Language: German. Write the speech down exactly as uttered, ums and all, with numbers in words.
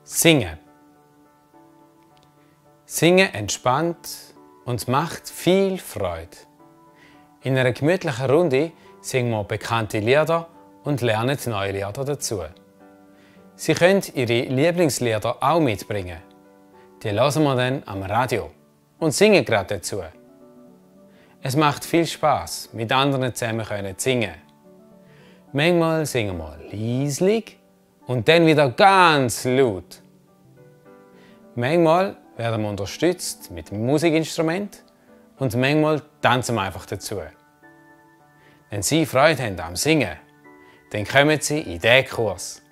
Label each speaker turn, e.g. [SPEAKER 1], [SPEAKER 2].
[SPEAKER 1] Singen. Singen entspannt und macht viel Freude. In einer gemütlichen Runde singen wir bekannte Lieder und lernen neue Lieder dazu. Sie können Ihre Lieblingslieder auch mitbringen. Die hören wir dann am Radio und singen gerade dazu. Es macht viel Spaß, mit anderen zusammen zu singen. Manchmal singen wir leislich und dann wieder ganz laut. Manchmal werden wir unterstützt mit dem Musikinstrument und manchmal tanzen wir einfach dazu. Wenn Sie Freude haben am Singen, dann kommen Sie in diesen Kurs.